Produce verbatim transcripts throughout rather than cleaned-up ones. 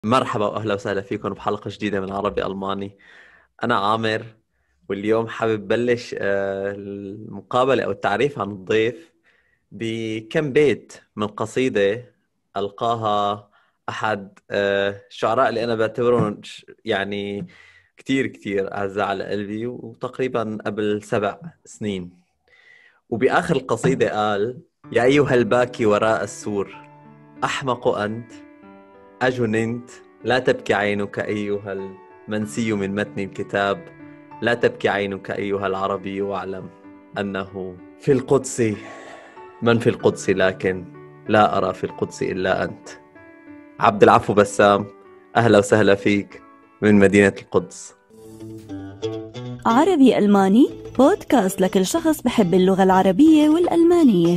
مرحبا وأهلا وسهلا فيكم بحلقة جديدة من عربي ألماني. أنا عامر، واليوم حابب بلش آه، المقابلة أو التعريف عن الضيف بكم بيت من قصيدة ألقاها أحد آه، الشعراء اللي أنا بعتبرهم ش- يعني كتير كتير أعزاء على قلبي، وتقريبا قبل سبع سنين. وبآخر القصيدة قال: يا أيها الباكي وراء السور، أحمق أنت أجننت؟ لا تبكي عينك أيها المنسي من متن الكتاب، لا تبكي عينك أيها العربي، واعلم أنه في القدس من في القدس، لكن لا أرى في القدس إلا أنت. عبد العفو بسام، أهلا وسهلا فيك من مدينة القدس. عربي ألماني، بودكاست لكل شخص بحب اللغة العربية والألمانية.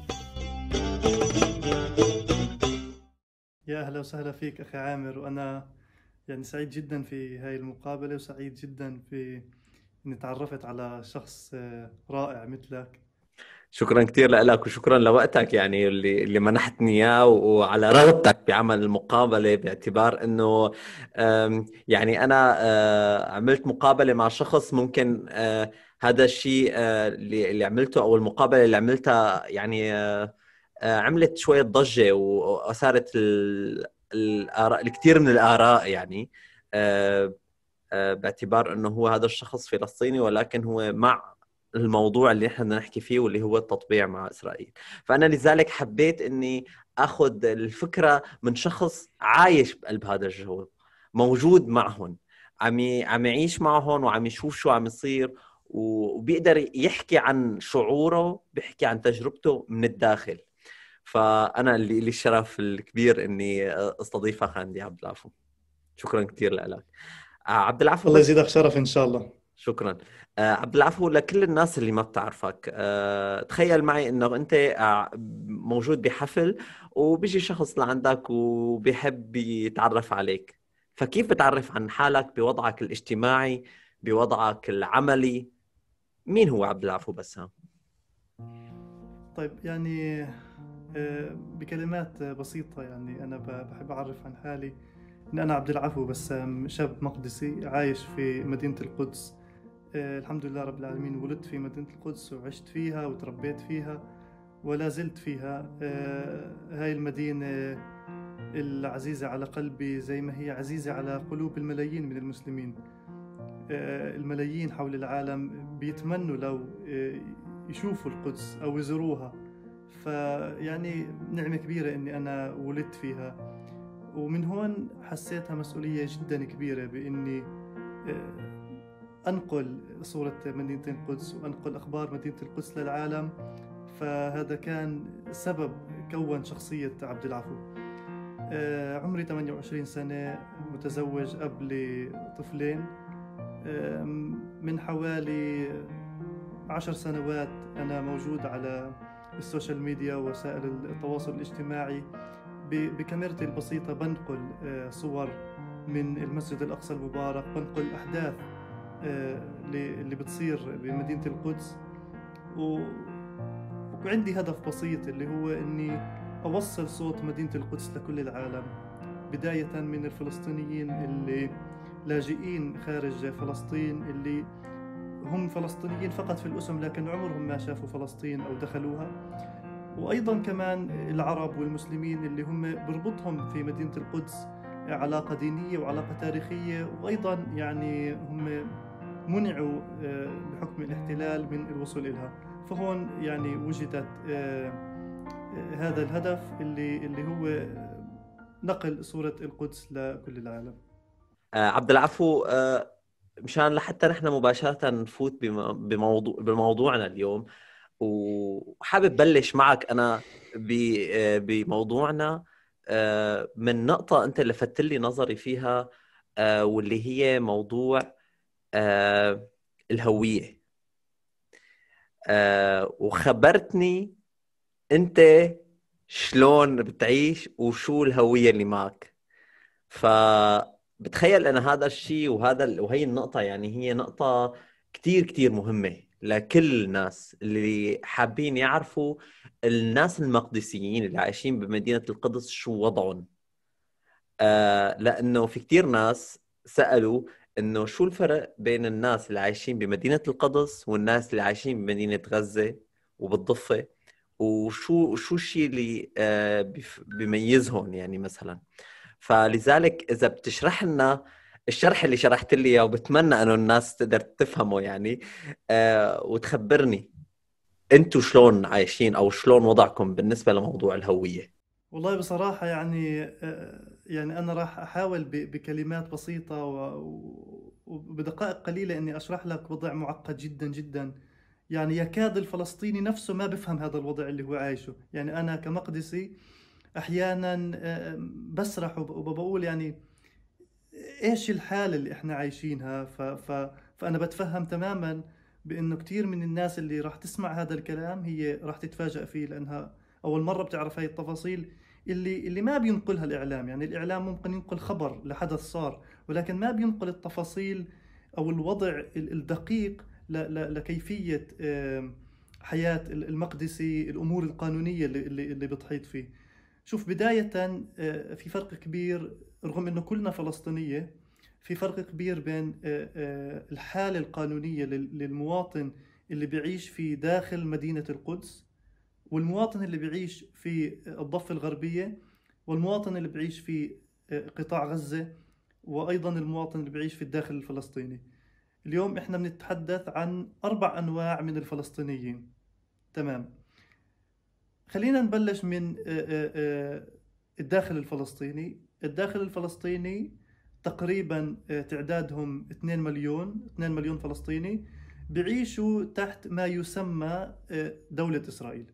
يا أهلا وسهلا فيك أخي عامر، وأنا يعني سعيد جدا في هاي المقابلة، وسعيد جدا في إني تعرفت على شخص آه، رائع مثلك. شكرا كثير لك، وشكرا لوقتك يعني اللي اللي منحتني اياه، وعلى رغبتك بعمل المقابله، باعتبار انه أم، يعني انا أه، عملت مقابله مع شخص ممكن أه، هذا الشيء أه، اللي اللي عملته، او المقابله اللي عملتها يعني أه، أه، عملت شويه ضجه، واثارت ال- الاراء، الكثير من الاراء يعني أه، أه، باعتبار انه هو هذا الشخص فلسطيني، ولكن هو مع الموضوع اللي احنا بدنا نحكي فيه، واللي هو التطبيع مع إسرائيل. فأنا لذلك حبيت إني أخذ الفكرة من شخص عايش بقلب هذا الجو، موجود معهم، عم ي- عم يعيش معهم، وعم يشوف شو عم يصير، و- وبيقدر يحكي عن شعوره، بيحكي عن تجربته من الداخل. فأنا اللي لي الشرف الكبير إني استضيفك عندي عبد العفو. شكرا كثير لك. عبد العفو الله بس. يزيدك شرف إن شاء الله. شكرا. آه، عبد العفو، لكل الناس اللي ما بتعرفك، آه، تخيل معي انه انت آه، موجود بحفل، وبيجي شخص لعندك وبيحب يتعرف عليك. فكيف بتعرف عن حالك بوضعك الاجتماعي، بوضعك العملي؟ مين هو عبد العفو بسام؟ طيب يعني آه، بكلمات بسيطة، يعني أنا ب- بحب أعرف عن حالي إن أنا عبد العفو بسام، شاب مقدسي عايش في مدينة القدس. آه، الحمد لله رب العالمين، ولدت في مدينة القدس وعشت فيها وتربيت فيها ولا زلت فيها. آه، هاي المدينة العزيزة على قلبي زي ما هي عزيزة على قلوب الملايين من المسلمين. آه، الملايين حول العالم بيتمنوا لو آه، يشوفوا القدس أو يزوروها. فيعني نعمة كبيرة إني أنا ولدت فيها، ومن هون حسيتها مسؤولية جدا كبيرة بإني آه، أنقل صورة مدينة القدس وأنقل أخبار مدينة القدس للعالم. فهذا كان سبب كون شخصية عبد العفو. آه، عمري ثمانية وعشرين سنة، متزوج، أب لطفلين. آم، من حوالي عشر سنوات أنا موجود على السوشيال ميديا ووسائل التواصل الاجتماعي، ب- بكاميرتي البسيطة بنقل آه، صور من المسجد الأقصى المبارك، بنقل أحداث آه، اللي اللي بتصير بمدينة القدس. و- وعندي هدف بسيط اللي هو إني أوصل صوت مدينة القدس لكل العالم، بداية من الفلسطينيين اللي لاجئين خارج فلسطين، اللي هم فلسطينيين فقط في الاسم لكن عمرهم ما شافوا فلسطين أو دخلوها. وأيضا كمان العرب والمسلمين اللي هم بربطهم في مدينة القدس علاقة دينية وعلاقة تاريخية، وأيضا يعني هم منعوا آه، بحكم الاحتلال من الوصول إليها. فهون يعني وجدت آه، آه، هذا الهدف اللي اللي هو نقل صورة القدس لكل العالم. آه، عبد العفو، آه، مشان لحتى نحن مباشرة نفوت بم- بموضوع بموضوعنا اليوم، وحابب بلش معك أنا ب- آه، بموضوعنا، آه، من نقطة أنت لفتت لي نظري فيها، آه، واللي هي موضوع آه، الهوية. آه، وخبرتني أنت شلون بتعيش وشو الهوية اللي معك. فبتخيل أن هذا الشيء وهذا ال- وهي النقطة، يعني هي نقطة كتير كتير مهمة لكل الناس اللي حابين يعرفوا الناس المقدسيين اللي عايشين بمدينة القدس شو وضعهم. آه لأنه في كتير ناس سألوا إنه شو الفرق بين الناس اللي عايشين بمدينة القدس والناس اللي عايشين بمدينة غزة وبالضفة، وشو شو الشيء اللي آه بيف- بيميزهم يعني مثلا. فلذلك إذا بتشرح لنا الشرح اللي شرحت لي إياه، وبتمنى إنه الناس تقدر تفهمه يعني، آه وتخبرني أنتوا شلون عايشين أو شلون وضعكم بالنسبة لموضوع الهوية. والله بصراحة يعني آه، يعني أنا راح أحاول ب- بكلمات بسيطة و- و- وبدقائق قليلة إني أشرح لك وضع معقد جدا جدا. يعني يكاد الفلسطيني نفسه ما بفهم هذا الوضع اللي هو عايشه. يعني أنا كمقدسي أحيانا آه، بسرح وب- وبقول يعني إيش الحالة اللي إحنا عايشينها. ف ف فأنا بتفهم تماما بإنه كتير من الناس اللي راح تسمع هذا الكلام هي راح تتفاجأ فيه، لأنها أول مرة بتعرف هاي التفاصيل اللي اللي ما بينقلها الإعلام. يعني الإعلام ممكن ينقل خبر لحدث صار، ولكن ما بينقل التفاصيل أو الوضع ال- الدقيق ل- ل- لكيفية آم، حياة المقدسي، الأمور القانونية اللي اللي اللي بتحيط فيه. شوف، بداية آه، في فرق كبير، رغم أنه كلنا فلسطينية، في فرق كبير بين آه، آه، الحالة القانونية لل- للمواطن اللي بيعيش في داخل مدينة القدس، والمواطن اللي بيعيش في الضفة الغربية، والمواطن اللي بيعيش في آه، قطاع غزة، وأيضا المواطن اللي بيعيش في الداخل الفلسطيني. اليوم إحنا بنتحدث عن أربع أنواع من الفلسطينيين. تمام. خلينا نبلش من آه، آه، آه، الداخل الفلسطيني. الداخل الفلسطيني تقريبا آه، تعدادهم اثنين مليون، اثنين مليون فلسطيني بيعيشوا تحت ما يسمى آه، دولة إسرائيل.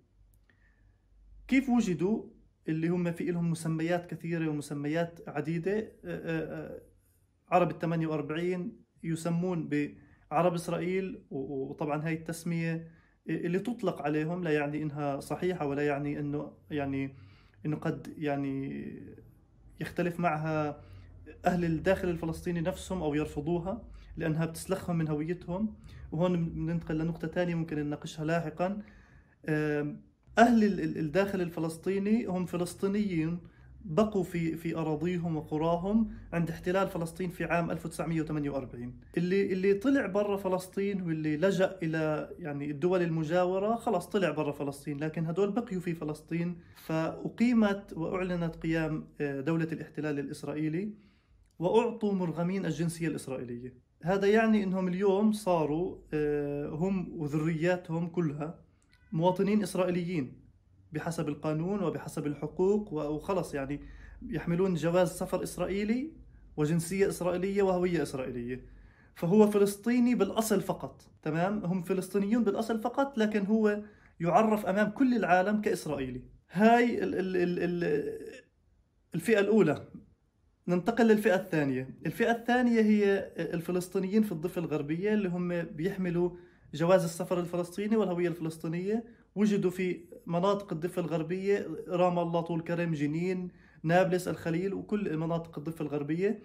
كيف وجدوا؟ اللي هم في لهم مسميات كثيرة ومسميات عديدة. آه، آه، آه، عرب الثمانية وأربعين يسمون بعرب إسرائيل، و- وطبعا هاي التسمية اللي تطلق عليهم لا يعني إنها صحيحة، ولا يعني إنه يعني إنه قد يعني يختلف معها أهل الداخل الفلسطيني نفسهم أو يرفضوها لأنها بتسلخهم من هويتهم. وهون بننتقل لنقطة تانية ممكن نناقشها لاحقا. آم، أهل ال- ال- الداخل الفلسطيني هم فلسطينيين بقوا في في أراضيهم وقراهم عند احتلال فلسطين في عام ألف وتسعمئة وثمانية وأربعين. اللي اللي طلع برا فلسطين واللي لجأ إلى يعني الدول المجاورة خلاص طلع برا فلسطين، لكن هدول بقيوا في فلسطين. فأقيمت وأعلنت قيام آه، دولة الاحتلال الإسرائيلي، وأعطوا مرغمين الجنسية الإسرائيلية. هذا يعني أنهم اليوم صاروا آه، هم وذرياتهم كلها مواطنين إسرائيليين بحسب القانون وبحسب الحقوق، وخلص يعني يحملون جواز سفر إسرائيلي وجنسية إسرائيلية وهوية إسرائيلية. فهو فلسطيني بالأصل فقط. تمام، هم فلسطينيون بالأصل فقط، لكن هو يعرف أمام كل العالم كإسرائيلي. هاي ال ال ال ال الفئة الأولى. ننتقل للفئة الثانية. الفئة الثانية هي الفلسطينيين في الضفة الغربية اللي هم بيحملوا جواز السفر الفلسطيني والهوية الفلسطينية. وجدوا في مناطق الضفة الغربية، رام الله، طول كرم، جنين، نابلس، الخليل، وكل مناطق الضفة الغربية.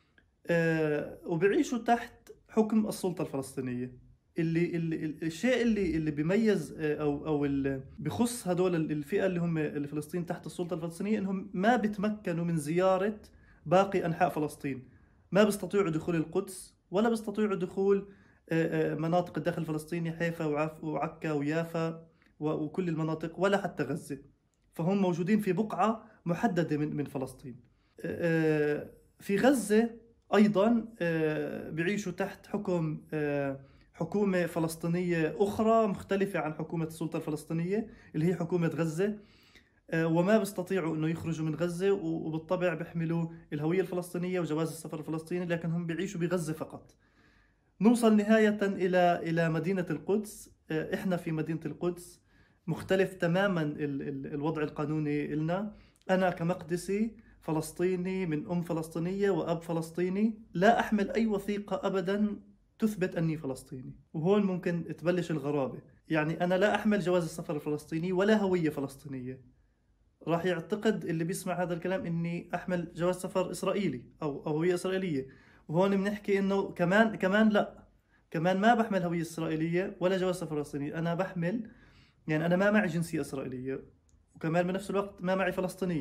آه، وبيعيشوا تحت حكم السلطة الفلسطينية. اللي, اللي الشيء اللي اللي بيميز آه، او او اللي بخص هدول الفئة اللي هم الفلسطين تحت السلطة الفلسطينية انهم ما بيتمكنوا من زيارة باقي انحاء فلسطين. ما بيستطيعوا دخول القدس، ولا بيستطيعوا دخول آه، آه، مناطق الداخل الفلسطيني، حيفا وعف- وعكا ويافا و- وكل المناطق، ولا حتى غزة. فهم موجودين في بقعة محددة من من فلسطين. آه، في غزة أيضا آه، بيعيشوا تحت حكم آه، حكومة فلسطينية أخرى مختلفة عن حكومة السلطة الفلسطينية اللي هي حكومة غزة. آه، وما بيستطيعوا انه يخرجوا من غزة، و- وبالطبع بيحملوا الهوية الفلسطينية وجواز السفر الفلسطيني، لكن هم بيعيشوا بغزة فقط. نوصل نهاية إلى إلى مدينة القدس. آه، إحنا في مدينة القدس مختلف تماما ال- ال- الوضع القانوني لنا. أنا كمقدسي فلسطيني من أم فلسطينية وأب فلسطيني، لا أحمل أي وثيقة أبدا تثبت أني فلسطيني. وهون ممكن تبلش الغرابة. يعني أنا لا أحمل جواز السفر الفلسطيني ولا هوية فلسطينية. راح يعتقد اللي بيسمع هذا الكلام اني احمل جواز سفر اسرائيلي او او هويه اسرائيليه. وهون بنحكي انه كمان كمان لا، كمان ما بحمل هويه اسرائيليه ولا جواز سفر فلسطيني. انا بحمل يعني انا ما معي جنسيه اسرائيليه، وكمان بنفس الوقت ما معي فلسطينيه.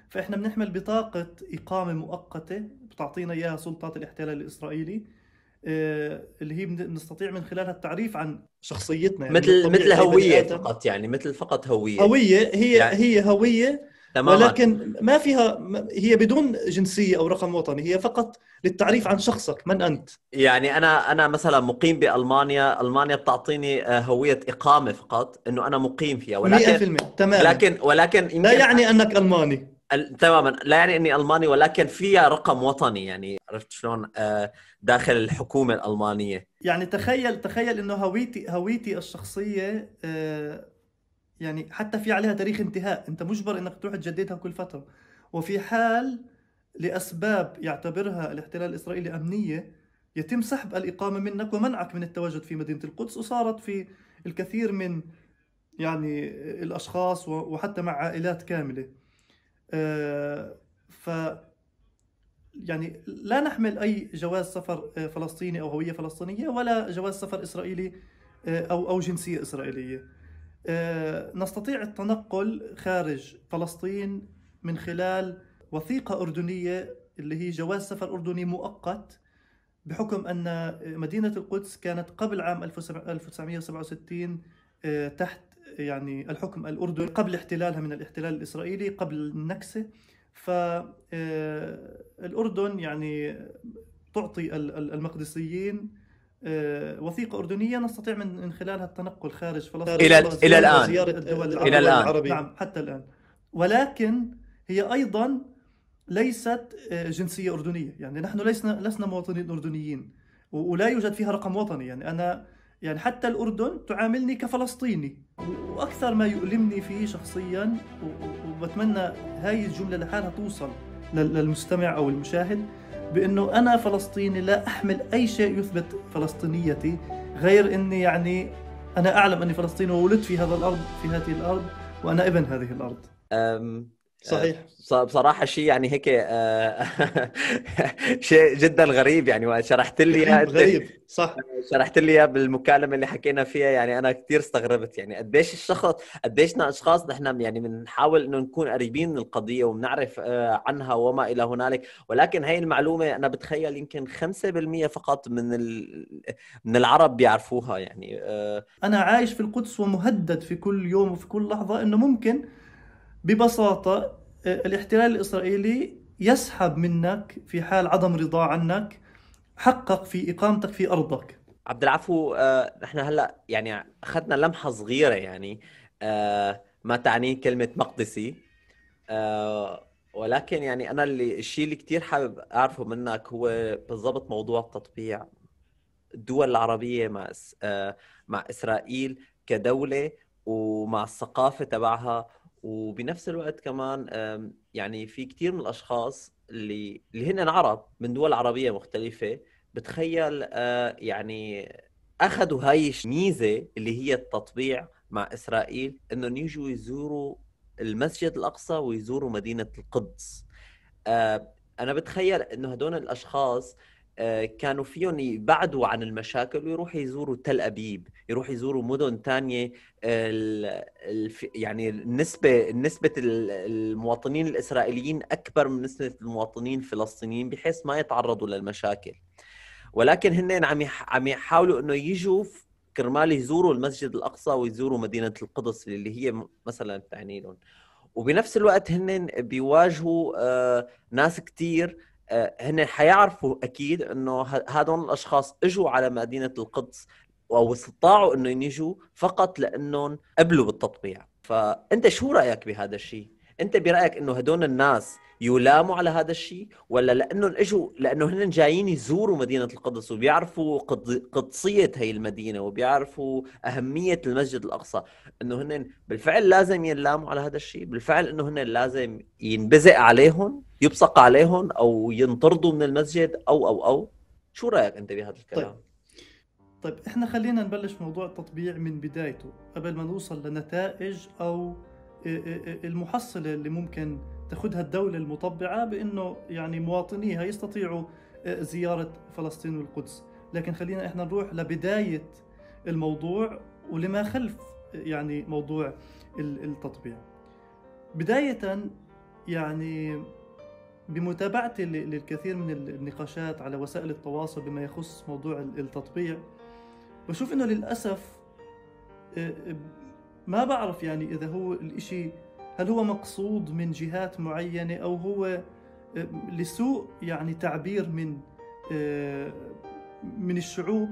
فإحنا بنحمل بطاقة إقامة مؤقتة بتعطينا إياها سلطات الاحتلال الإسرائيلي، اللي هي بنستطيع من خلالها التعريف عن شخصيتنا، يعني مثل مثل طبيعي أي بني هوية آدم. فقط، يعني مثل فقط هوية هوية، هي يعني. هي هوية، تماما. ولكن ما فيها، هي بدون جنسية أو رقم وطني، هي فقط للتعريف عن شخصك، من أنت. يعني أنا أنا مثلا مقيم بألمانيا، ألمانيا بتعطيني آه، هوية إقامة فقط، إنه أنا مقيم فيها، مئة ولكن في المئة تماما. ولكن ولكن لا يمكن يعني أنك ألماني. ال- تماما لا يعني اني الماني، ولكن فيها رقم وطني، يعني عرفت شلون، آه، داخل الحكومه الالمانيه. يعني تخيل تخيل إنه هويتي هويتي الشخصية، آه، يعني حتى في عليها تاريخ انتهاء، أنت مجبر إنك تروح تجددها كل فترة. وفي حال لأسباب يعتبرها الاحتلال الإسرائيلي أمنية، يتم سحب الإقامة منك ومنعك من التواجد في مدينة القدس. وصارت في الكثير من يعني الأشخاص وحتى مع عائلات كاملة. آه، ف يعني لا نحمل أي جواز سفر آه، فلسطيني أو هوية فلسطينية، ولا جواز سفر إسرائيلي آه، أو أو جنسية إسرائيلية. آه، نستطيع التنقل خارج فلسطين من خلال وثيقة أردنية اللي هي جواز سفر أردني مؤقت، بحكم أن مدينة القدس كانت قبل عام ألف وتسعمئة وسبعة وستين آه، تحت يعني الحكم الأردني، قبل احتلالها من الاحتلال الإسرائيلي، قبل النكسة. فالأردن يعني تعطي المقدسيين آه، وثيقة أردنية نستطيع من خلالها التنقل خارج فلسطين الى الى وزيارة الان وزيارة الدول الى العربية. الان نعم، حتى الآن. ولكن هي أيضا ليست آه، جنسية أردنية، يعني نحن لسنا لسنا مواطنين أردنيين، و- ولا يوجد فيها رقم وطني. يعني أنا يعني حتى الأردن تعاملني كفلسطيني. وأكثر ما يؤلمني فيه شخصيا، و- و- وبتمنى هاي الجملة لحالها توصل لل- للمستمع أو المشاهد، بأنه أنا فلسطيني، لا أحمل أي شيء يثبت فلسطينيتي، غير أني يعني أنا أعلم أني فلسطيني وولدت في هذا الأرض، في هذه الأرض، وأنا ابن هذه الأرض. أم، أه، صحيح. بص- بصراحة شيء يعني هيك، أه، شيء جدا غريب يعني، وشرحت لي إياه غريب انت، غريب صح. شرحت لي اياه بالمكالمة اللي حكينا فيها. يعني انا كثير استغربت، يعني قديش الشخص، قديشنا اشخاص نحن يعني بنحاول انه نكون قريبين من القضية وبنعرف آه، عنها وما الى هنالك، ولكن هاي المعلومة انا بتخيل يمكن خمسة بالمئة فقط من ال... من العرب بيعرفوها يعني. آه، أنا عايش في القدس ومهدد في كل يوم وفي كل لحظة إنه ممكن ببساطة آه، الاحتلال الإسرائيلي يسحب منك في حال عدم رضا عنك حقك في إقامتك في أرضك. عبد العفو، آه، نحن هلا يعني اخذنا لمحة صغيرة يعني آه، ما تعنيه كلمة مقدسي. آه، ولكن يعني أنا اللي الشيء اللي كتير حابب أعرفه منك هو بالضبط موضوع التطبيع الدول العربية مع إس- آه، مع إسرائيل كدولة، ومع الثقافة تبعها. وبنفس الوقت كمان آم، يعني في كتير من الأشخاص اللي اللي هن عرب من دول عربية مختلفة، بتخيل آه، يعني أخذوا هاي الميزة اللي هي التطبيع مع إسرائيل، إنهم يجوا يزوروا المسجد الأقصى ويزوروا مدينة القدس. آه، أنا بتخيل إنه هدول الأشخاص آه، كانوا فيهم يبعدوا عن المشاكل ويروحوا يزوروا تل أبيب، يروحوا يزوروا مدن تانية. ال- الف- يعني النسبة نسبة ال- المواطنين الإسرائيليين أكبر من نسبة المواطنين الفلسطينيين، بحيث ما يتعرضوا للمشاكل. ولكن هن عم يح- عم يحاولوا إنه يجوا ف- كرمال يزوروا المسجد الأقصى ويزوروا مدينة القدس اللي هي م- مثلا تعني لهم. وبنفس الوقت هن بيواجهوا آه، ناس كتير آه، هن حيعرفوا أكيد إنه ه- هذول الأشخاص إجوا على مدينة القدس، أو استطاعوا إنه يجوا فقط لأنهم قبلوا بالتطبيع. فأنت شو رأيك بهذا الشيء؟ أنت برأيك إنه هدول الناس يلاموا على هذا الشيء، ولا لأنهم إجوا لأنه هن جايين يزوروا مدينة القدس وبيعرفوا قد- قدسية هي المدينة وبيعرفوا أهمية المسجد الأقصى، انه هن بالفعل لازم ينلاموا على هذا الشيء؟ بالفعل انه هن لازم ينبزق عليهم، يبصق عليهم، او ينطردوا من المسجد، او او او شو رايك انت بهذا طيب الكلام؟ طيب احنا خلينا نبلش موضوع التطبيع من بدايته قبل ما نوصل لنتائج أو المحصلة اللي ممكن تاخدها الدولة المطبعة، بأنه يعني مواطنيها يستطيعوا زيارة فلسطين والقدس. لكن خلينا احنا نروح لبداية الموضوع ولما خلف يعني موضوع التطبيع. بداية يعني بمتابعتي للكثير من النقاشات على وسائل التواصل بما يخص موضوع التطبيع، بشوف إنه للأسف ما بعرف يعني إذا هو الإشي هل هو مقصود من جهات معينة أو هو لسوء يعني تعبير من من الشعوب.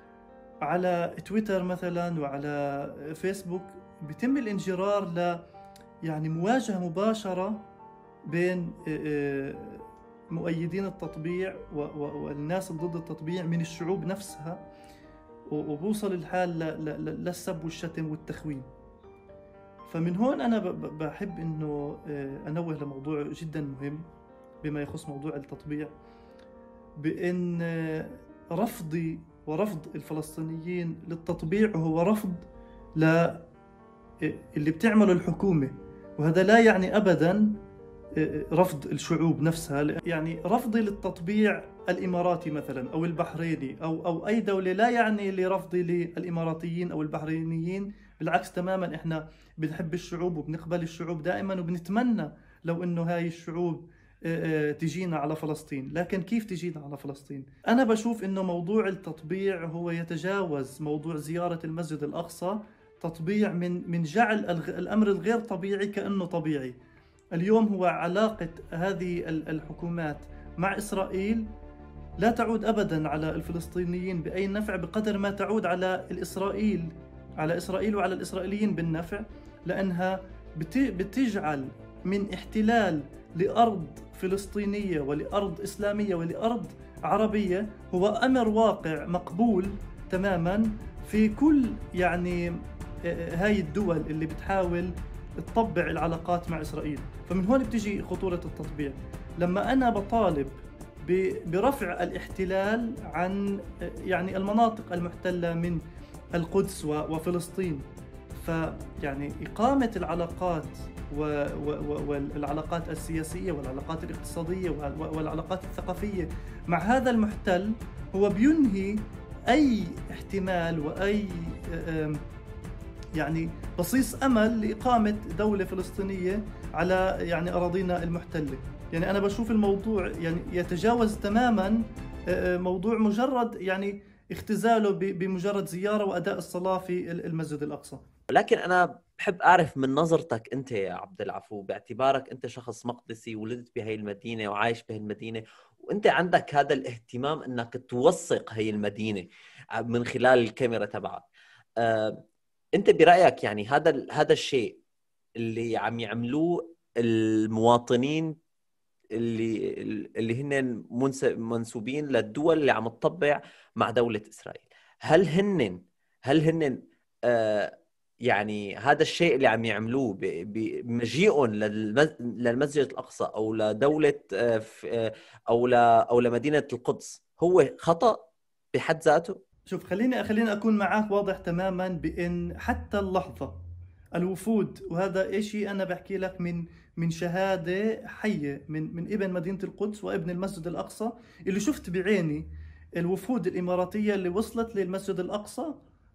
على تويتر مثلا وعلى فيسبوك بيتم الانجرار ل يعني مواجهة مباشرة بين مؤيدين التطبيع والناس ضد التطبيع من الشعوب نفسها، وبوصل الحال للسب والشتم والتخوين. فمن هون أنا بحب إنه أنوه لموضوع جدا مهم بما يخص موضوع التطبيع، بأن رفضي ورفض الفلسطينيين للتطبيع هو رفض ل اللي بتعمله الحكومة، وهذا لا يعني أبدا رفض الشعوب نفسها. يعني رفضي للتطبيع الإماراتي مثلا أو البحريني أو أو أي دولة لا يعني لرفضي للإماراتيين أو البحرينيين، بالعكس تماما. إحنا بنحب الشعوب وبنقبل الشعوب دائما، وبنتمنى لو إنه هاي الشعوب تجينا على فلسطين. لكن كيف تجينا على فلسطين؟ أنا بشوف إنه موضوع التطبيع هو يتجاوز موضوع زيارة المسجد الأقصى، تطبيع من من جعل الأمر الغير طبيعي كأنه طبيعي. اليوم هو علاقة هذه الحكومات مع إسرائيل لا تعود أبدا على الفلسطينيين بأي نفع بقدر ما تعود على الإسرائيل على إسرائيل وعلى الإسرائيليين بالنفع، لأنها بتجعل من احتلال لأرض فلسطينية ولأرض إسلامية ولأرض عربية هو أمر واقع مقبول تماما في كل يعني هاي الدول اللي بتحاول تطبع العلاقات مع إسرائيل. فمن هون بتجي خطورة التطبيع. لما أنا بطالب برفع الاحتلال عن يعني المناطق المحتلة من القدس وفلسطين، فيعني إقامة العلاقات والعلاقات السياسية والعلاقات الاقتصادية والعلاقات الثقافية مع هذا المحتل هو بينهي أي احتمال وأي يعني بصيص أمل لإقامة دولة فلسطينية على يعني أراضينا المحتلة. يعني أنا بشوف الموضوع يعني يتجاوز تماما موضوع مجرد يعني اختزاله بمجرد زيارة وأداء الصلاة في المسجد الأقصى. لكن أنا بحب أعرف من نظرتك أنت يا عبد العفو، باعتبارك أنت شخص مقدسي ولدت بهي المدينة وعايش بهي المدينة، وأنت عندك هذا الاهتمام أنك توثق هي المدينة من خلال الكاميرا تبعك. أه أنت برأيك يعني هذا هذا الشيء اللي عم يعملوه المواطنين اللي اللي هن منسوبين للدول اللي عم تطبع مع دولة إسرائيل، هل هن هل هن آه يعني هذا الشيء اللي عم يعملوه بمجيئهم للمسجد الأقصى أو لدولة آه أو ل أو لمدينة القدس هو خطأ بحد ذاته؟ شوف، خليني خليني أكون معك واضح تماما بأن حتى اللحظة الوفود، وهذا شيء أنا بحكي لك من من شهادة حية من من ابن مدينة القدس وابن المسجد الأقصى، اللي شفت بعيني الوفود الإماراتية اللي وصلت للمسجد الأقصى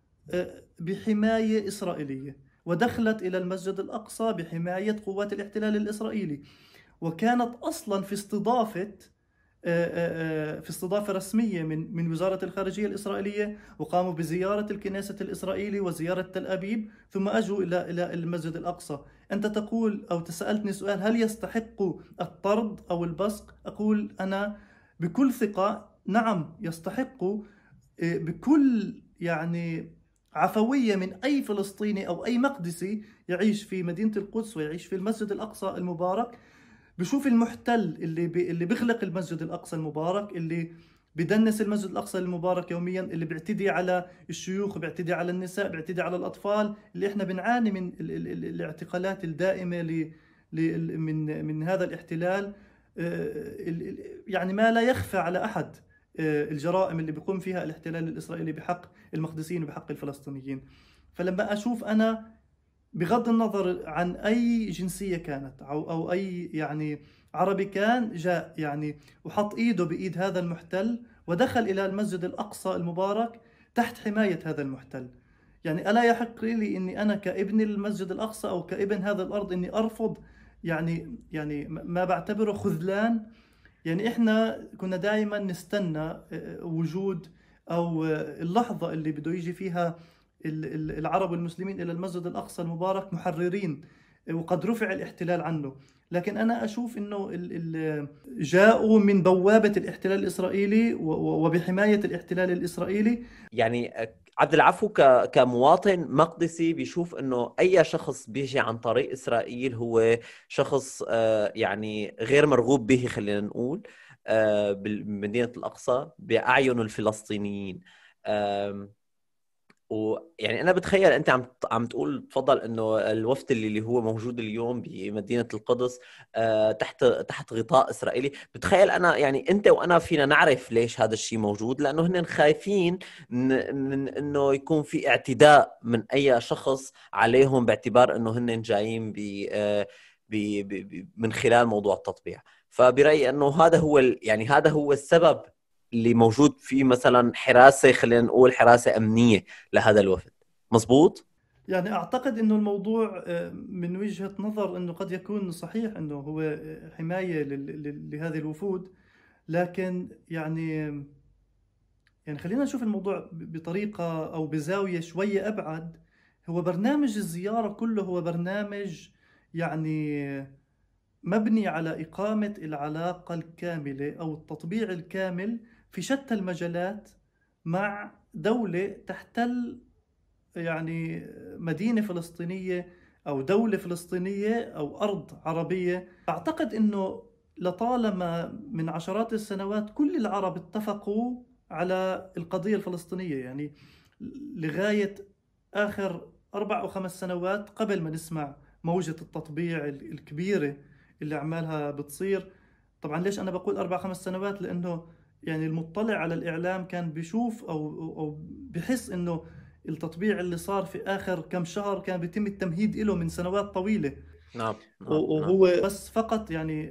بحماية إسرائيلية، ودخلت إلى المسجد الأقصى بحماية قوات الاحتلال الإسرائيلي، وكانت أصلا في استضافة في استضافة رسمية من من وزارة الخارجية الإسرائيلية، وقاموا بزيارة الكنيسة الإسرائيلي وزيارة تل أبيب، ثم أجوا إلى إلى المسجد الأقصى. أنت تقول أو تسألتني سؤال هل يستحق الطرد أو البصق؟ أقول أنا بكل ثقة نعم يستحق، بكل يعني عفوية من أي فلسطيني أو أي مقدسي يعيش في مدينة القدس ويعيش في المسجد الأقصى المبارك. بشوف المحتل اللي بي اللي بيغلق المسجد الأقصى المبارك، اللي بدنس المسجد الأقصى المبارك يوميا، اللي بيعتدي على الشيوخ، بيعتدي على النساء، بيعتدي على الأطفال، اللي احنا بنعاني من الاعتقالات الدائمة ل من من هذا الاحتلال. يعني ما لا يخفى على أحد الجرائم اللي بيقوم فيها الاحتلال الإسرائيلي بحق المقدسيين وبحق الفلسطينيين. فلما أشوف أنا بغض النظر عن أي جنسية كانت أو أو أي يعني عربي كان، جاء يعني وحط إيده بإيد هذا المحتل ودخل إلى المسجد الأقصى المبارك تحت حماية هذا المحتل، يعني ألا يحق لي إني أنا كابن المسجد الأقصى أو كابن هذا الأرض إني أرفض يعني يعني ما بعتبره خذلان. يعني إحنا كنا دائما نستنى وجود أو اللحظة اللي بده يجي فيها العرب والمسلمين إلى المسجد الأقصى المبارك محررين، وقد رفع الاحتلال عنه. لكن أنا أشوف إنه جاءوا من بوابة الاحتلال الإسرائيلي وبحماية الاحتلال الإسرائيلي. يعني عبد العفو كمواطن مقدسي بيشوف انه اي شخص بيجي عن طريق اسرائيل هو شخص يعني غير مرغوب به، خلينا نقول، بمدينة الأقصى بأعين الفلسطينيين. ويعني انا بتخيل انت عم عم تقول تفضل انه الوفد اللي هو موجود اليوم بمدينه القدس تحت تحت غطاء اسرائيلي. بتخيل انا يعني انت وانا فينا نعرف ليش هذا الشيء موجود، لانه هن خايفين من انه يكون في اعتداء من اي شخص عليهم باعتبار انه هن جايين ب من خلال موضوع التطبيع. فبرايي انه هذا هو يعني هذا هو السبب اللي موجود فيه مثلا حراسة، خلينا نقول حراسة أمنية لهذا الوفد. مزبوط؟ يعني أعتقد أنه الموضوع من وجهة نظر أنه قد يكون صحيح أنه هو حماية لهذه الوفود، لكن يعني يعني خلينا نشوف الموضوع بطريقة أو بزاوية شوية أبعد. هو برنامج الزيارة كله هو برنامج يعني مبني على إقامة العلاقة الكاملة أو التطبيع الكامل في شتى المجالات مع دولة تحتل يعني مدينة فلسطينية أو دولة فلسطينية أو أرض عربية. أعتقد أنه لطالما من عشرات السنوات كل العرب اتفقوا على القضية الفلسطينية، يعني لغاية آخر أربع أو خمس سنوات قبل ما نسمع موجة التطبيع الكبيرة اللي عمالها بتصير. طبعا ليش أنا بقول أربع خمس سنوات؟ لأنه يعني المطلع على الإعلام كان بيشوف أو أو بحس إنه التطبيع اللي صار في آخر كم شهر كان بيتم التمهيد له من سنوات طويلة. نعم. وهو نعم. بس فقط يعني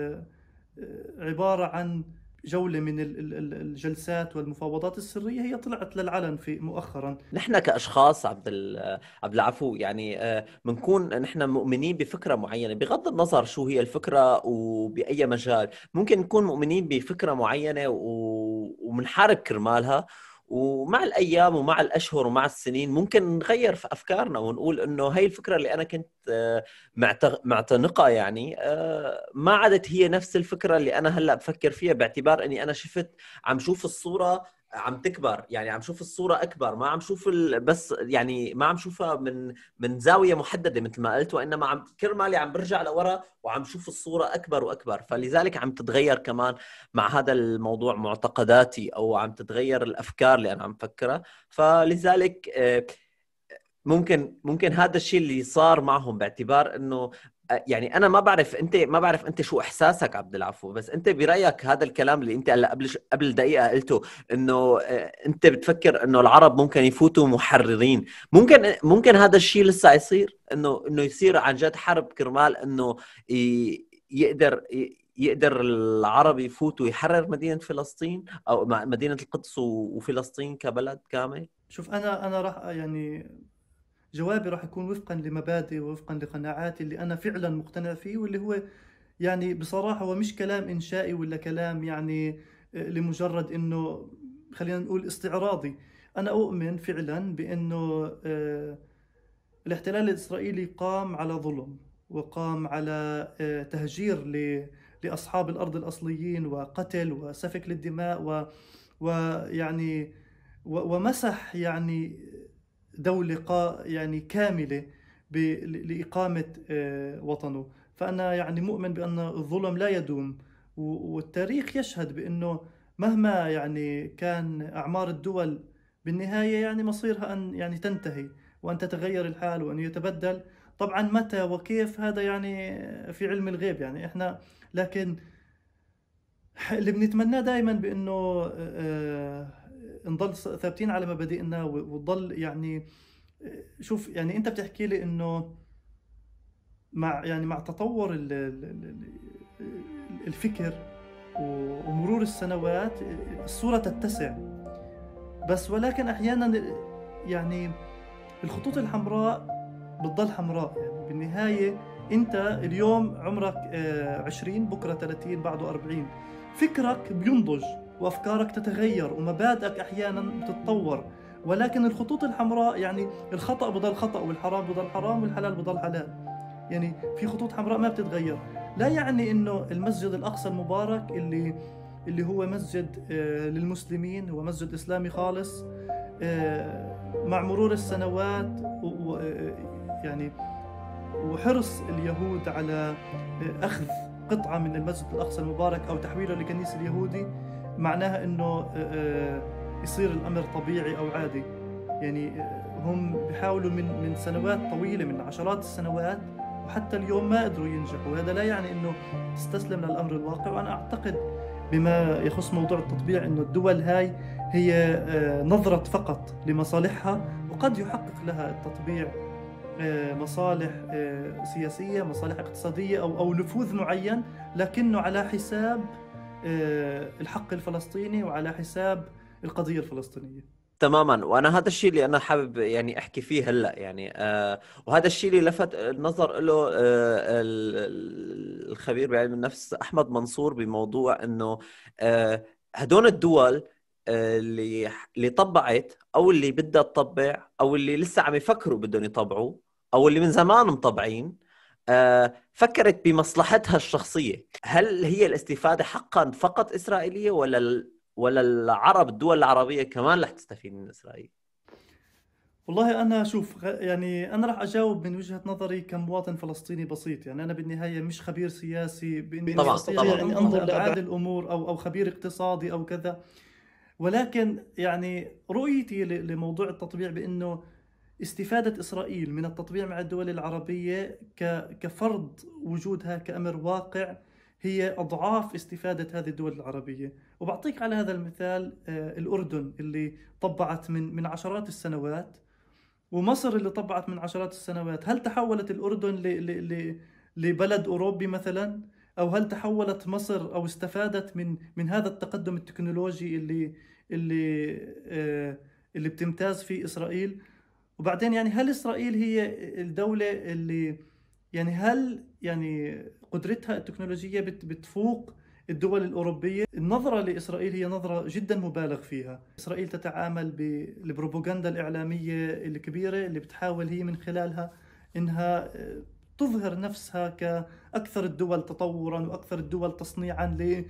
عبارة عن جولة من الجلسات والمفاوضات السرية هي طلعت للعلن في مؤخرا. نحن كأشخاص عبد عبد العفو يعني بنكون نحن مؤمنين بفكرة معينة بغض النظر شو هي الفكرة وبأي مجال. ممكن نكون مؤمنين بفكرة معينة ومنحارب كرمالها، ومع الأيام ومع الأشهر ومع السنين ممكن نغير في أفكارنا ونقول إنه هاي الفكرة اللي أنا كنت معتنقها يعني ما عادت هي نفس الفكرة اللي أنا هلأ بفكر فيها، باعتبار أني أنا شفت عم شوف الصورة عم تكبر، يعني عم شوف الصورة أكبر، ما عم شوف بس يعني ما عم شوفها من من زاوية محددة مثل ما قلت، وإنما عم كرمالي عم برجع لورا وعم شوف الصورة أكبر وأكبر. فلذلك عم تتغير كمان مع هذا الموضوع معتقداتي، أو عم تتغير الأفكار اللي أنا عم فكرها. فلذلك ممكن ممكن هذا الشيء اللي صار معهم، باعتبار إنه يعني أنا ما بعرف أنت ما بعرف أنت شو إحساسك عبد العفو، بس أنت برأيك هذا الكلام اللي أنت قبل قبل دقيقة قلته إنه أنت بتفكر إنه العرب ممكن يفوتوا محررين، ممكن ممكن هذا الشيء لسه يصير، إنه إنه يصير عن جد حرب كرمال إنه يقدر يقدر العرب يفوت ويحرر مدينة فلسطين أو مدينة القدس وفلسطين كبلد كامل؟ شوف أنا أنا راح يعني جوابي راح يكون وفقا لمبادئ ووفقا لقناعاتي اللي أنا فعلا مقتنع فيه، واللي هو يعني بصراحة هو مش كلام إنشائي ولا كلام يعني لمجرد إنه خلينا نقول استعراضي. أنا أؤمن فعلا بأنه الاحتلال الإسرائيلي قام على ظلم، وقام على تهجير لأصحاب الأرض الأصليين، وقتل وسفك للدماء، ويعني ومسح يعني دولة يعني كاملة لإقامة وطنه. فأنا يعني مؤمن بأن الظلم لا يدوم، والتاريخ يشهد بأنه مهما يعني كان أعمار الدول بالنهاية يعني مصيرها أن يعني تنتهي وأن تتغير الحال وأن يتبدل. طبعا متى وكيف هذا يعني في علم الغيب يعني إحنا، لكن اللي بنتمناه دائما بأنه نضل ثابتين على مبادئنا ونضل يعني شوف يعني أنت بتحكي لي إنه مع يعني مع تطور الفكر ومرور السنوات الصورة تتسع، بس ولكن أحيانا يعني الخطوط الحمراء بتضل حمراء. يعني بالنهاية أنت اليوم عمرك عشرين، بكرة ثلاثين، بعده أربعين، فكرك بينضج وأفكارك تتغير ومبادئك أحيانا بتتطور، ولكن الخطوط الحمراء يعني الخطأ بضل خطأ والحرام بضل حرام والحلال بضل حلال، يعني في خطوط حمراء ما بتتغير. لا يعني إنه المسجد الأقصى المبارك اللي اللي هو مسجد للمسلمين، هو مسجد إسلامي خالص، مع مرور السنوات و يعني وحرص اليهود على أخذ قطعة من المسجد الأقصى المبارك أو تحويله لكنيسة اليهودي، معناها أنه يصير الأمر طبيعي أو عادي. يعني هم بيحاولوا من من سنوات طويلة، من عشرات السنوات، وحتى اليوم ما قدروا ينجحوا. وهذا لا يعني أنه تستسلم للأمر الواقع. وأنا أعتقد بما يخص موضوع التطبيع أنه الدول هاي هي نظرت فقط لمصالحها، وقد يحقق لها التطبيع مصالح سياسية، مصالح اقتصادية أو أو نفوذ معين، لكنه على حساب الحق الفلسطيني وعلى حساب القضية الفلسطينية. تماما. وانا هذا الشيء اللي انا حابب يعني احكي فيه هلا، يعني آه وهذا الشيء اللي لفت النظر له آه الخبير بعلم النفس احمد منصور، بموضوع انه آه هدول الدول آه اللي اللي طبعت او اللي بدها تطبع او اللي لسه عم يفكروا بدهم يطبعوا او اللي من زمان مطبعين، آه فكرت بمصلحتها الشخصية. هل هي الاستفادة حقا فقط إسرائيلية، ولا ولا العرب الدول العربية كمان رح تستفيد من إسرائيل؟ والله أنا شوف، يعني أنا رح أجاوب من وجهة نظري كمواطن فلسطيني بسيط. يعني أنا بالنهاية مش خبير سياسي بإني طبعا أستطيع طبعا أن أنظر لأبعاد الأمور أو أو خبير اقتصادي أو كذا، ولكن يعني رؤيتي لموضوع التطبيع بأنه استفادة إسرائيل من التطبيع مع الدول العربية كفرض وجودها كأمر واقع هي أضعاف استفادة هذه الدول العربية. وبعطيك على هذا المثال الأردن اللي طبعت من من عشرات السنوات، ومصر اللي طبعت من عشرات السنوات. هل تحولت الأردن ل ل لبلد أوروبي مثلا؟ أو هل تحولت مصر أو استفادت من من هذا التقدم التكنولوجي اللي اللي آه اللي بتمتاز فيه إسرائيل؟ وبعدين يعني هل إسرائيل هي الدولة اللي يعني هل يعني قدرتها التكنولوجية بتفوق الدول الأوروبية؟ النظرة لإسرائيل هي نظرة جدا مبالغ فيها. إسرائيل تتعامل بالبروباغندا الإعلامية الكبيرة اللي بتحاول هي من خلالها إنها تظهر نفسها كأكثر الدول تطورا وأكثر الدول تصنيعا ل...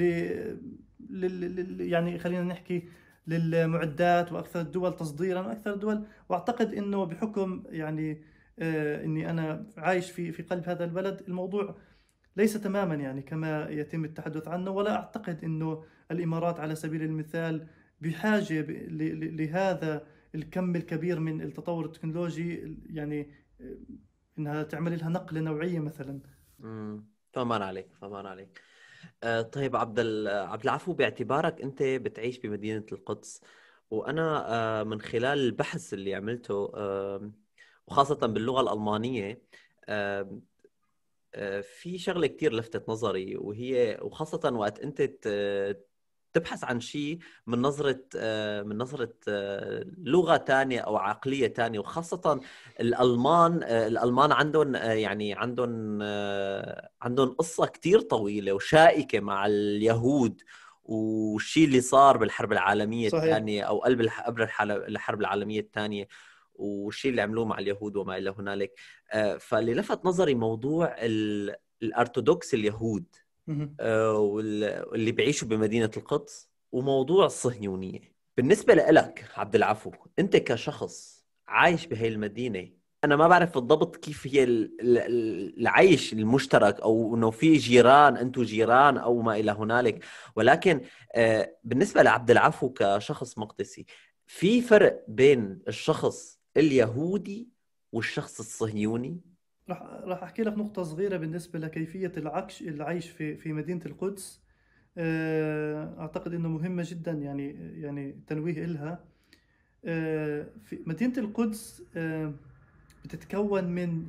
ل... يعني خلينا نحكي للمعدات، وأكثر الدول تصديرا وأكثر الدول. وأعتقد إنه بحكم يعني آه إني أنا عايش في في قلب هذا البلد، الموضوع ليس تماما يعني كما يتم التحدث عنه. ولا أعتقد إنه الإمارات على سبيل المثال بحاجة لهذا الكم الكبير من التطور التكنولوجي، يعني إنها تعمل لها نقلة نوعية مثلا. امم فمان عليك فمان عليك. آه طيب عبد عبد العفو، باعتبارك أنت بتعيش بمدينة القدس، وأنا آه من خلال البحث اللي عملته آه وخاصة باللغة الألمانية، آه في شغلة كتير لفتت نظري، وهي وخاصة وقت أنت تبحث عن شيء من نظرة من نظرة لغة تانية أو عقلية تانية، وخاصة الألمان. الألمان عندهم يعني عندهم عندهم قصة كتير طويلة وشائكة مع اليهود، والشيء اللي صار بالحرب العالمية الثانية أو قلب الحرب العالمية الثانية، والشيء اللي عملوه مع اليهود وما إلى هنالك. فاللي لفت نظري موضوع الأرثوذكس اليهود واللي بيعيشوا بمدينة القدس، وموضوع الصهيونية. بالنسبة لك عبد العفو، أنت كشخص عايش بهاي المدينة، أنا ما بعرف بالضبط كيف هي العيش المشترك أو أنه في جيران، أنتوا جيران أو ما إلى هنالك، ولكن بالنسبة لعبد العفو كشخص مقدسي، في فرق بين الشخص اليهودي والشخص الصهيوني؟ راح راح احكي لك نقطة صغيرة بالنسبة لكيفية العكش العيش في في مدينة القدس. اعتقد انه مهمة جدا، يعني يعني تنويه إلها. في مدينة القدس بتتكون من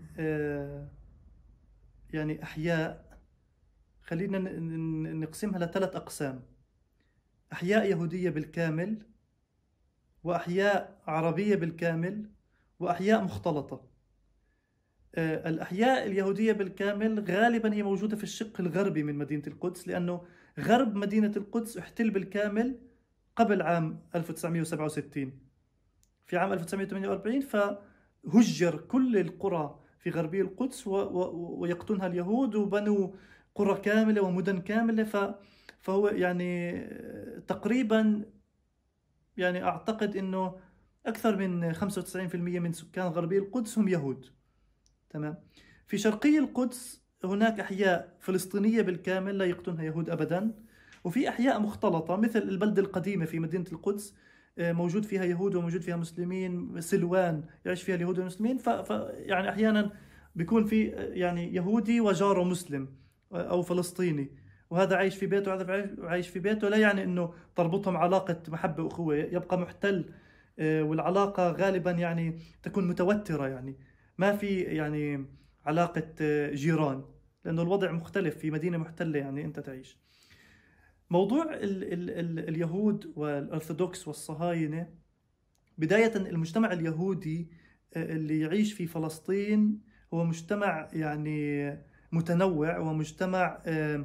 يعني أحياء، خلينا نقسمها لثلاث أقسام: أحياء يهودية بالكامل، وأحياء عربية بالكامل، وأحياء مختلطة. آه، الأحياء اليهودية بالكامل غالبا هي موجودة في الشق الغربي من مدينة القدس، لأنه غرب مدينة القدس احتل بالكامل قبل عام ألف وتسعمئة وسبعة وستين. في عام ألف وتسعمئة وثمانية وأربعين فهجر كل القرى في غربي القدس ويقطنها اليهود، وبنوا قرى كاملة ومدن كاملة. فهو يعني تقريبا يعني أعتقد أنه أكثر من خمسة وتسعين بالمئة من سكان غربي القدس هم يهود. تمام. في شرقي القدس هناك أحياء فلسطينية بالكامل لا يقطنها يهود أبدا، وفي أحياء مختلطة مثل البلدة القديمة في مدينة القدس موجود فيها يهود وموجود فيها مسلمين. سلوان يعيش فيها اليهود والمسلمين، ف يعني أحيانا بيكون في يعني يهودي وجاره مسلم أو فلسطيني، وهذا عايش في بيته وهذا عايش في بيته، لا يعني أنه تربطهم علاقة محبة وأخوة، يبقى محتل، والعلاقة غالبا يعني تكون متوترة، يعني ما في يعني علاقة جيران، لأنه الوضع مختلف في مدينة محتلة يعني أنت تعيش. موضوع ال ال ال اليهود والأرثوذكس والصهاينة، بداية المجتمع اليهودي اللي يعيش في فلسطين هو مجتمع يعني متنوع، ومجتمع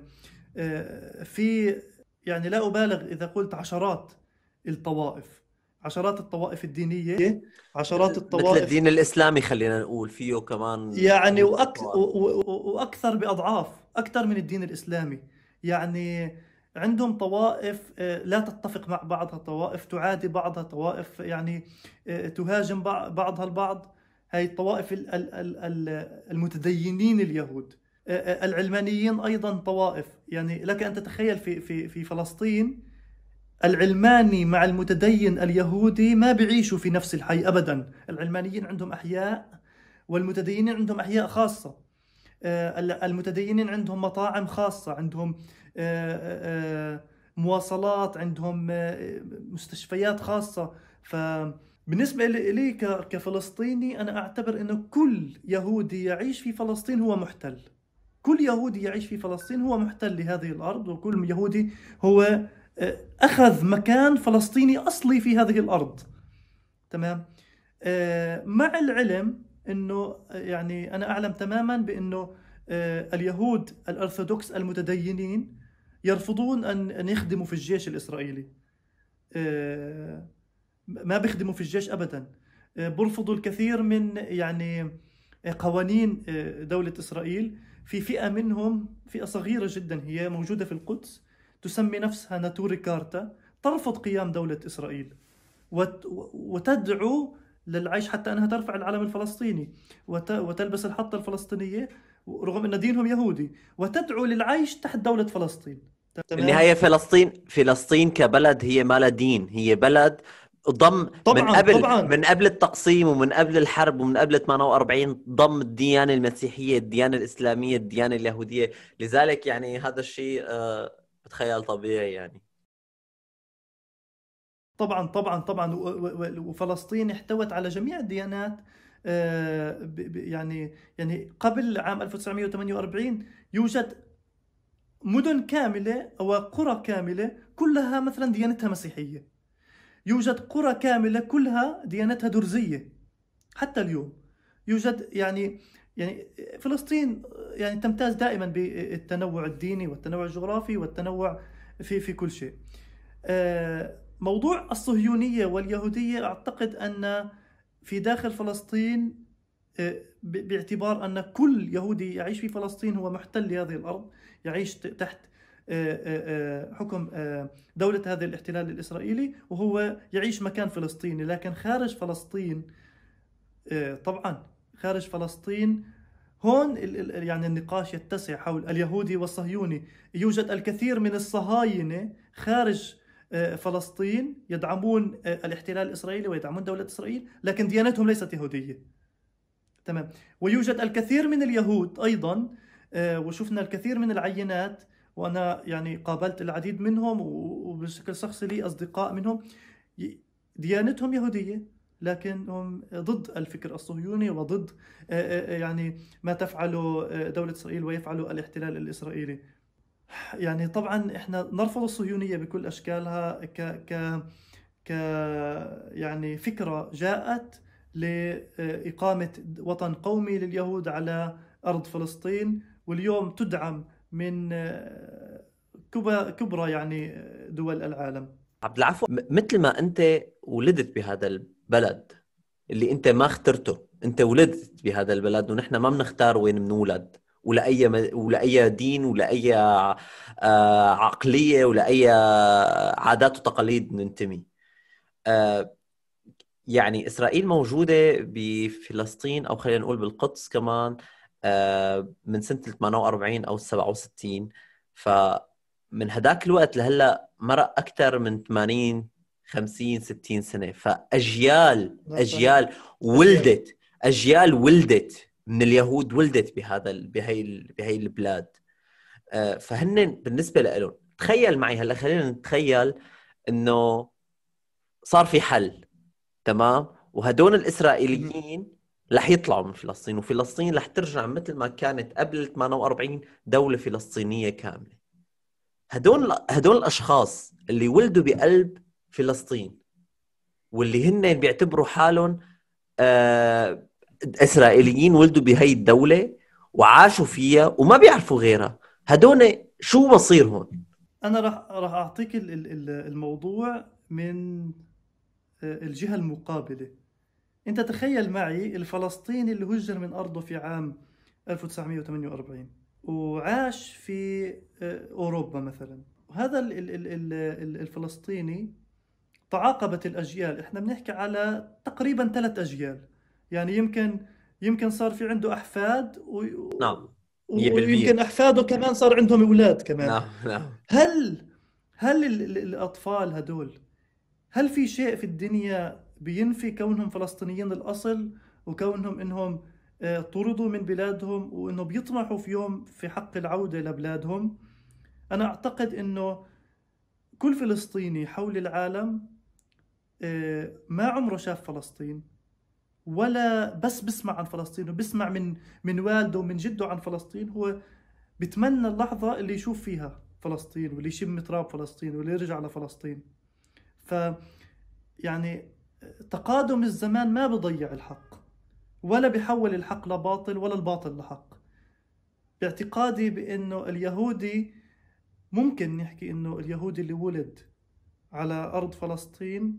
في يعني لا أبالغ إذا قلت عشرات الطوائف، عشرات الطوائف الدينية، عشرات الطوائف مثل الدين الإسلامي خلينا نقول فيه كمان يعني وأك... وأكثر بأضعاف أكثر من الدين الإسلامي. يعني عندهم طوائف لا تتفق مع بعضها، طوائف تعادي بعضها، طوائف يعني تهاجم بعضها البعض. هاي الطوائف المتدينين اليهود. العلمانيين أيضا طوائف، يعني لك أن تتخيل في في في فلسطين العلماني مع المتدين اليهودي ما بيعيشوا في نفس الحي أبدا. العلمانيين عندهم أحياء والمتدينين عندهم أحياء خاصة. المتدينين عندهم مطاعم خاصة، عندهم مواصلات، عندهم مستشفيات خاصة. فبالنسبة لي كفلسطيني أنا أعتبر أنه كل يهودي يعيش في فلسطين هو محتل. كل يهودي يعيش في فلسطين هو محتل لهذه الأرض، وكل يهودي هو أخذ مكان فلسطيني أصلي في هذه الأرض. تمام. مع العلم أنه يعني أنا أعلم تماما بأنه اليهود الأرثوذكس المتدينين يرفضون أن يخدموا في الجيش الإسرائيلي، ما بيخدموا في الجيش أبدا. برفضوا الكثير من يعني قوانين دولة إسرائيل. في فئة منهم، فئة صغيرة جدا هي موجودة في القدس، تسمي نفسها ناتوري كارتا، ترفض قيام دولة إسرائيل وتدعو للعيش، حتى أنها ترفع العلم الفلسطيني وتلبس الحطة الفلسطينية رغم أن دينهم يهودي، وتدعو للعيش تحت دولة فلسطين. النهاية فلسطين فلسطين كبلد هي ما لها دين، هي بلد ضم طبعاً من قبل طبعاً. من قبل التقسيم ومن قبل الحرب ومن قبل ثمانية وأربعين ضم الديانة المسيحية، الديانة الإسلامية، الديانة اليهودية. لذلك يعني هذا الشيء أه بتخيل طبيعي يعني. طبعا طبعا طبعا. وفلسطين احتوت على جميع الديانات. يعني يعني قبل عام ألف وتسعمئة وثمانية وأربعين يوجد مدن كاملة أو قرى كاملة كلها مثلا ديانتها مسيحية، يوجد قرى كاملة كلها ديانتها درزية حتى اليوم. يوجد يعني يعني فلسطين يعني تمتاز دائما بالتنوع الديني والتنوع الجغرافي والتنوع في في كل شيء. موضوع الصهيونية واليهودية أعتقد أن في داخل فلسطين، باعتبار أن كل يهودي يعيش في فلسطين هو محتل لهذه الأرض، يعيش تحت حكم دولة هذا الاحتلال الإسرائيلي، وهو يعيش مكان فلسطيني. لكن خارج فلسطين، طبعا خارج فلسطين هون يعني النقاش يتسع حول اليهودي والصهيوني. يوجد الكثير من الصهاينة خارج فلسطين يدعمون الاحتلال الإسرائيلي ويدعمون دولة إسرائيل، لكن ديانتهم ليست يهودية. تمام. ويوجد الكثير من اليهود أيضا، وشفنا الكثير من العينات، وأنا يعني قابلت العديد منهم وبشكل شخصي لي أصدقاء منهم ديانتهم يهودية، لكنهم ضد الفكر الصهيوني وضد يعني ما تفعله دولة إسرائيل ويفعله الاحتلال الإسرائيلي. يعني طبعا احنا نرفض الصهيونية بكل أشكالها ك ك ك يعني فكرة جاءت لإقامة وطن قومي لليهود على أرض فلسطين، واليوم تدعم من كبرى يعني دول العالم. عبد العفو، م- مثل ما أنت ولدت بهذا البلد اللي أنت ما اخترته، أنت ولدت بهذا البلد، ونحن ما بنختار وين بنولد، ولا أي م... ولا أي دين، ولا أي آه، عقلية، ولا أي عادات وتقاليد ننتمي. آه، يعني إسرائيل موجودة بفلسطين، أو خلينا نقول بالقدس كمان، آه، من سنة ثمانية وأربعين أو سبعة وستين. فمن هداك الوقت لهلأ مرق أكثر من ثمانين خمسين ستين سنة. فأجيال نعم صحيح. أجيال أجيال. ولدت أجيال ولدت من اليهود، ولدت بهذا ال- بهي ال- بهي البلاد. آه، فهن بالنسبة لهم، تخيل معي هلا، خلينا نتخيل إنه صار في حل، تمام، وهدول مهم. الإسرائيليين رح يطلعوا من فلسطين، وفلسطين رح ترجع مثل ما كانت قبل ثمانية وأربعين، دولة فلسطينية كاملة. هدول هدول الأشخاص اللي ولدوا بقلب فلسطين، واللي هن بيعتبروا حالهم آه إسرائيليين، ولدوا بهي الدولة وعاشوا فيها وما بيعرفوا غيرها، هدول شو بصيرهم؟ أنا راح راح أعطيك ال- ال- ال- الموضوع من آه، الجهة المقابلة. أنت تخيل معي الفلسطيني اللي هجر من أرضه في عام ألف وتسعمئة وثمانية وأربعين وعاش في آه، أوروبا مثلا. وهذا ال- ال- ال- ال- ال- الفلسطيني تعاقبت الأجيال، إحنا بنحكي على تقريبا ثلاث أجيال، يعني يمكن يمكن صار في عنده أحفاد و... نعم، و- ويمكن مية بالمية. أحفاده كمان صار عندهم أولاد كمان. نعم نعم. هل هل ال- ال- الأطفال هدول، هل في شيء في الدنيا بينفي كونهم فلسطينيين الأصل، وكونهم إنهم آه، طردوا من بلادهم، وإنه بيطمحوا في يوم في حق العودة لبلادهم؟ أنا أعتقد إنه كل فلسطيني حول العالم آه، ما عمره شاف فلسطين، ولا بس بسمع عن فلسطين وبسمع من من والده ومن جده عن فلسطين. هو بيتمنى اللحظة اللي يشوف فيها فلسطين، واللي يشم تراب فلسطين، واللي يرجع لفلسطين. ف يعني تقادم الزمان ما بضيع الحق، ولا بيحول الحق لباطل، ولا الباطل لحق. باعتقادي بأنه اليهودي، ممكن نحكي أنه اليهودي اللي ولد على أرض فلسطين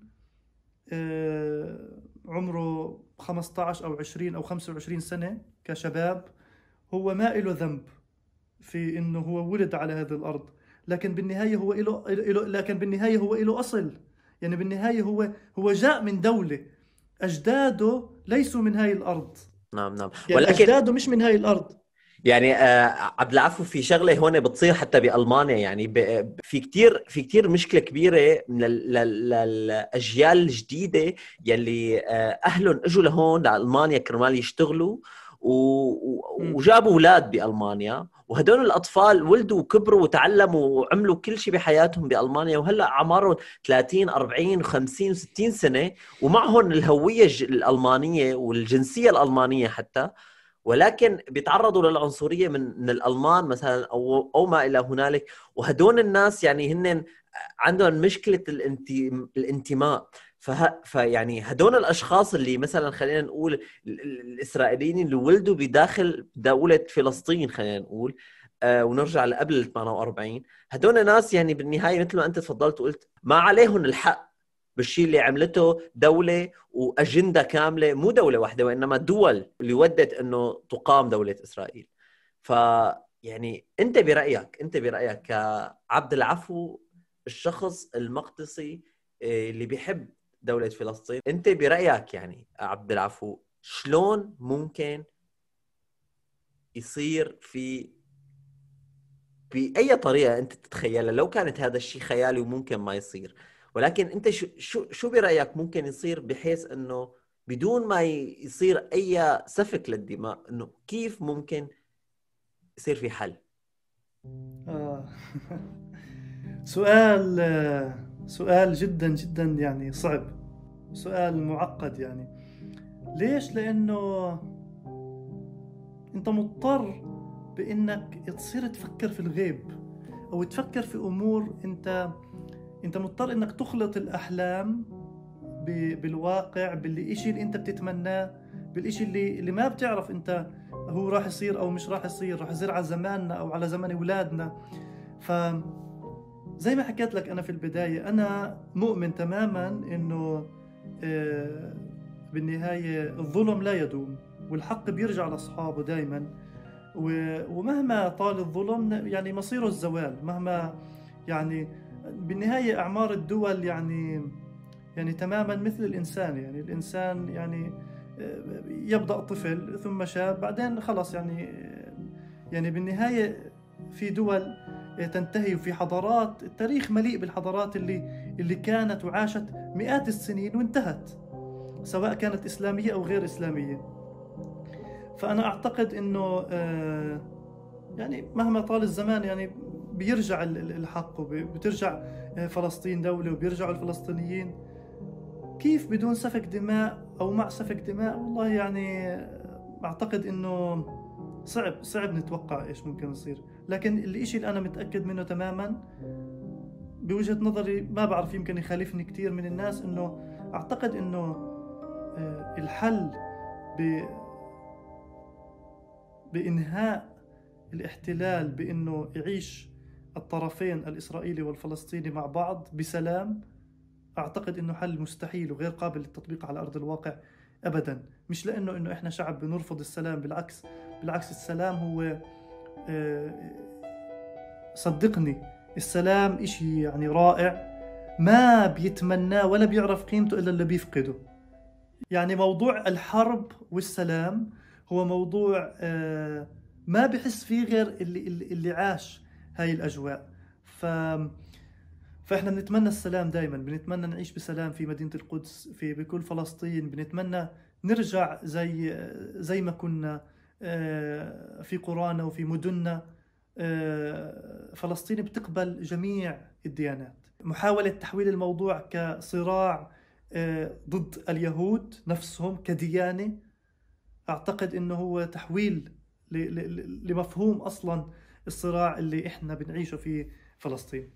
آه، عمره خمسة عشر أو عشرين أو خمسة وعشرين سنة كشباب، هو ما له ذنب في أنه هو ولد على هذه الأرض. لكن بالنهاية هو له له- لكن بالنهاية هو له أصل. يعني بالنهاية هو هو جاء من دولة، أجداده ليسوا من هاي الأرض. نعم نعم. يعني ولكن أجداده مش من هاي الأرض. يعني آه، عبد العفو، في شغله هون بتصير حتى بألمانيا، يعني ب- في كتير في كتير مشكله كبيره من ال- لل- للاجيال الجديده يلي آه، اهلهم اجوا لهون لألمانيا كرمال يشتغلوا، و- و- مم. وجابوا اولاد بألمانيا، وهدول الاطفال ولدوا وكبروا وتعلموا وعملوا كل شيء بحياتهم بألمانيا، وهلا اعمارهم ثلاثين أربعين خمسين ستين سنه، ومعهم الهويه الج- الألمانيه والجنسيه الألمانيه حتى، ولكن بيتعرضوا للعنصرية من من الألمان مثلا، أو أو ما إلى هنالك. وهدول الناس يعني هن عندهم مشكلة الانتي الانتماء. فه... فيعني هدول الأشخاص اللي مثلا خلينا نقول ال- ال- الإسرائيليين اللي ولدوا بداخل دولة فلسطين، خلينا نقول، آه ونرجع لقبل ثمانية وأربعين، هدول ناس يعني بالنهاية مثل ما أنت تفضلت وقلت، ما عليهم الحق بالشيء اللي عملته دولة وأجندة كاملة، مو دولة واحدة وإنما دول اللي ودت إنه تقام دولة إسرائيل. ف يعني أنت برأيك أنت برأيك كعبد العفو، الشخص المقدسي آه، اللي بيحب دولة فلسطين، أنت برأيك يعني عبد العفو، شلون ممكن يصير في بأي طريقة أنت تتخيلها، لو كانت هذا الشيء خيالي وممكن ما يصير، ولكن أنت شو شو شو برأيك ممكن يصير بحيث إنه بدون ما ي- يصير أي سفك للدماء، إنه كيف ممكن يصير في حل؟ آه. سؤال آه، سؤال جدا جدا يعني صعب، سؤال معقد يعني. ليش؟ لأنه أنت مضطر بأنك تصير تفكر في الغيب، أو تفكر في أمور. أنت أنت مضطر أنك تخلط الأحلام ب- بالواقع، باللي إشي اللي أنت بتتمناه، بالإشي اللي اللي ما بتعرف أنت هو راح يصير أو مش راح يصير، راح يصير على زماننا أو على زمن أولادنا. فزي ما حكيت لك أنا في البداية، أنا مؤمن تماماً إنه آه، بالنهاية الظلم لا يدوم، والحق بيرجع لأصحابه دايماً. و- ومهما طال الظلم يعني مصيره الزوال، مهما يعني بالنهاية أعمار الدول يعني يعني تماما مثل الإنسان. يعني الإنسان يعني آه، يبدأ طفل ثم شاب بعدين خلص يعني آه، يعني بالنهاية في دول آه، تنتهي، وفي حضارات، التاريخ مليء بالحضارات اللي اللي كانت وعاشت مئات السنين وانتهت، سواء كانت إسلامية أو غير إسلامية. فأنا أعتقد إنه آه، يعني مهما طال الزمان يعني بيرجع ال- ال- الحق، وبترجع آه، فلسطين دولة، وبيرجعوا الفلسطينيين. كيف بدون سفك دماء أو مع سفك دماء؟ والله يعني أعتقد إنه صعب صعب نتوقع إيش ممكن يصير. لكن الإشي اللي أنا متأكد منه تماما بوجهة نظري، ما بعرف يمكن يخالفني كتير من الناس، إنه أعتقد إنه آه، الحل ب- بإنهاء الاحتلال، بأنه يعيش الطرفين الإسرائيلي والفلسطيني مع بعض بسلام. أعتقد أنه حل مستحيل وغير قابل للتطبيق على أرض الواقع أبدا. مش لأنه إنه إحنا شعب بنرفض السلام، بالعكس. بالعكس السلام هو آه، صدقني السلام إشي يعني رائع، ما بيتمناه ولا بيعرف قيمته إلا اللي بيفقده. يعني موضوع الحرب والسلام هو موضوع آه، ما بحس فيه غير اللي, اللي, اللي عاش هاي الأجواء. ف فإحنا بنتمنى السلام دائما، بنتمنى نعيش بسلام في مدينة القدس، في بكل فلسطين. بنتمنى نرجع زي زي ما كنا آه، في قرانا وفي مدننا. آه، فلسطين بتقبل جميع الديانات. محاولة تحويل الموضوع كصراع آه، ضد اليهود نفسهم كديانة، أعتقد إنه هو تحويل ل- ل- لمفهوم أصلا الصراع اللي إحنا بنعيشه في فلسطين.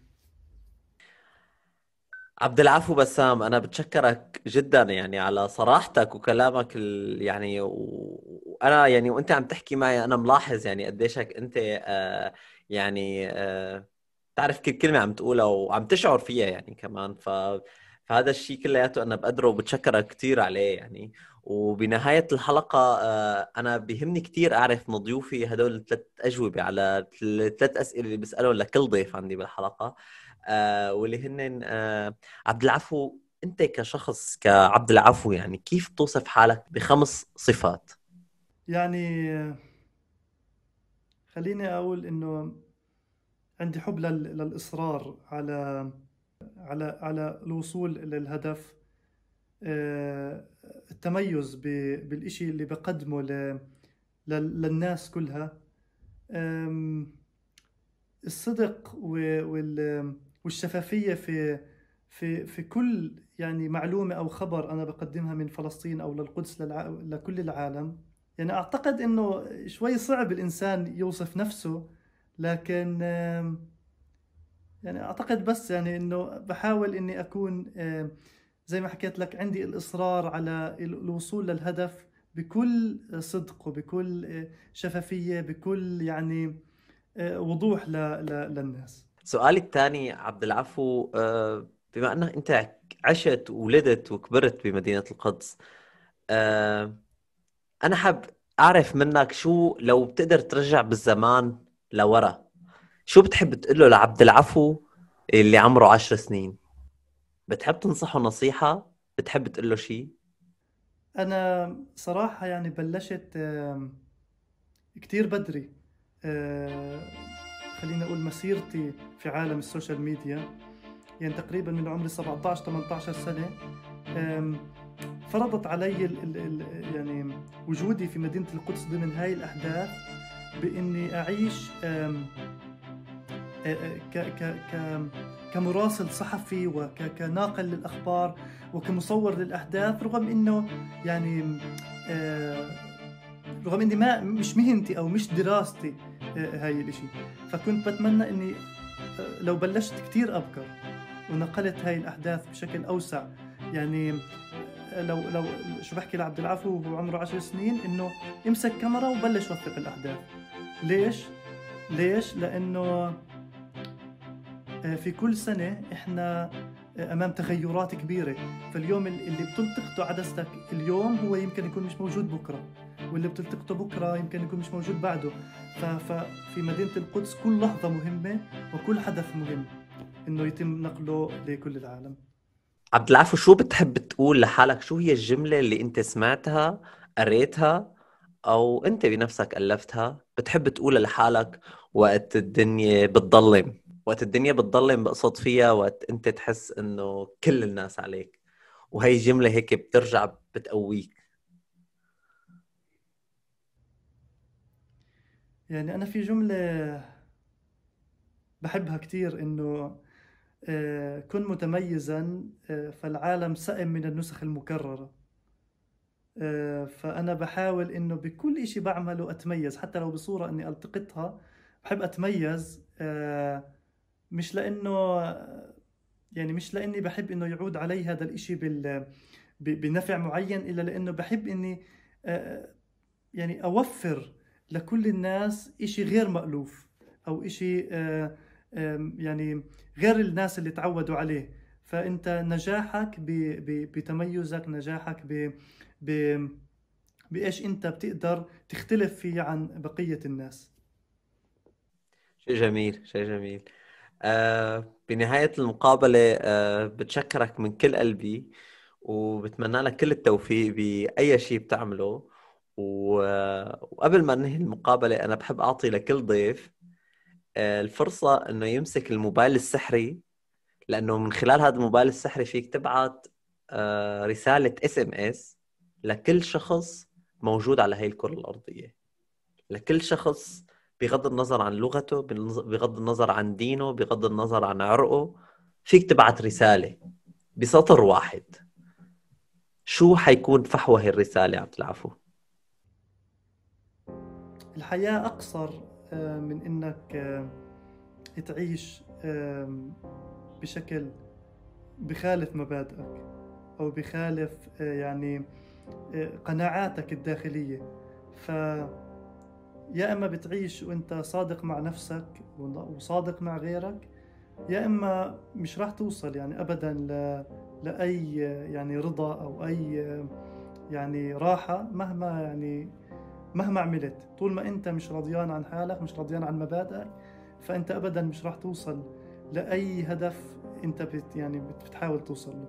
عبد العفو بسام، أنا بتشكرك جدا يعني على صراحتك وكلامك ال... يعني و- وأنا يعني وأنت عم تحكي معي أنا ملاحظ يعني قديشك أنت آه يعني آه تعرف كل كلمة عم تقولها وعم تشعر فيها يعني كمان. ف... فهذا الشيء كلياته أنا بقدره وبتشكرك كثير عليه يعني. وبنهاية الحلقة آه أنا بيهمني كثير أعرف من ضيوفي هدول الثلاث أجوبة على الثلاث أسئلة اللي بسألهم لكل ضيف عندي بالحلقة. آه واللي هن آه عبد العفو، انت كشخص كعبد العفو يعني كيف توصف حالك بخمس صفات؟ يعني آه، خليني أقول إنه عندي حب لل- للإصرار على على على الوصول للهدف. آه، التميز ب- بالإشي اللي بقدمه ل- لل- للناس كلها. آم، الصدق و- وال- والشفافية في في في كل يعني معلومة أو خبر أنا بقدمها من فلسطين أو للقدس للع... لكل العالم. يعني أعتقد إنه شوي صعب الإنسان يوصف نفسه، لكن آم، يعني أعتقد بس يعني إنه بحاول إني أكون آم، زي ما حكيت لك عندي الإصرار على ال- الوصول للهدف بكل صدق وبكل آه، شفافية، بكل يعني آه، وضوح ل... ل... للناس. سؤالي الثاني عبد العفو، آه بما انك انت عشت وولدت وكبرت بمدينة القدس، آه انا حاب اعرف منك شو لو بتقدر ترجع بالزمان لورا، شو بتحب تقول له لعبد العفو اللي عمره عشر سنين؟ بتحب تنصحه نصيحة؟ بتحب تقول له شيء؟ أنا صراحة يعني بلشت آم، كتير بدري. آه، خليني أقول مسيرتي في عالم السوشيال ميديا يعني تقريبا من عمري سبعة عشر ثمانية عشر سنة. آم، فرضت علي ال ال ال يعني وجودي في مدينة القدس ضمن هاي الأحداث بإني أعيش آم، آه، آه، ك ك ك كمراسل صحفي وكناقل للأخبار وكمصور للأحداث، رغم إنه يعني آه، رغم إني ما مش مهنتي أو مش دراستي آه، هاي الإشي. فكنت بتمنى إني آه، لو بلشت كتير أبكر ونقلت هاي الأحداث بشكل أوسع يعني لو لو شو بحكي لعبد العفو وهو عمره عشر سنين إنه امسك كاميرا وبلش وثق الأحداث. ليش؟ ليش؟ لأنه في كل سنة إحنا أمام تغيرات كبيرة، فاليوم اللي بتلتقطه عدستك اليوم هو يمكن يكون مش موجود بكرة، واللي بتلتقطه بكرة يمكن يكون مش موجود بعده. ففي مدينة القدس كل لحظة مهمة وكل حدث مهم إنه يتم نقله لكل العالم. عبد العفو، شو بتحب تقول لحالك؟ شو هي الجملة اللي انت سمعتها، قريتها، او انت بنفسك ألفتها بتحب تقولها لحالك وقت الدنيا بتضلم؟ وقت الدنيا بتضلم بقصد فيها وقت انت تحس انه كل الناس عليك، وهي جملة هيك بترجع بتقويك. يعني أنا في جملة بحبها كتير، إنه كن متميزا فالعالم سئم من النسخ المكررة. فأنا بحاول إنه بكل إشي بعمله أتميز، حتى لو بصورة إني ألتقطها بحب أتميز. مش لأنه يعني مش لأني بحب إنه يعود علي هذا الإشي بال بنفع معين، إلا لأنه بحب إني يعني أوفر لكل الناس إشي غير مألوف، أو إشي يعني غير الناس اللي تعودوا عليه. فأنت نجاحك بتميزك، نجاحك ب ب بإيش أنت بتقدر تختلف فيه عن بقية الناس. شيء جميل، شيء جميل. آه بنهاية المقابلة آه بتشكرك من كل قلبي، وبتمنى لك كل التوفيق بأي شيء بتعمله. وقبل ما ننهي المقابلة أنا بحب أعطي لكل ضيف آه الفرصة أنه يمسك الموبايل السحري، لأنه من خلال هذا الموبايل السحري فيك تبعت آه رسالة اس ام اس لكل شخص موجود على هاي الكرة الأرضية، لكل شخص بغض النظر عن لغته، بغض النظر عن دينه، بغض النظر عن عرقه. فيك تبعت رسالة بسطر واحد. شو حيكون فحوى هي الرسالة عبد العفو؟ الحياة أقصر من إنك تعيش بشكل بخالف مبادئك أو بخالف يعني قناعاتك الداخلية. ف يا إما بتعيش وإنت صادق مع نفسك وصادق مع غيرك، يا إما مش راح توصل يعني أبدا ل... لأي يعني رضا أو أي يعني راحة، مهما يعني مهما عملت. طول ما أنت مش راضيان عن حالك، مش راضيان عن مبادئك، فأنت أبدا مش راح توصل لأي هدف أنت بت يعني بتحاول توصل له.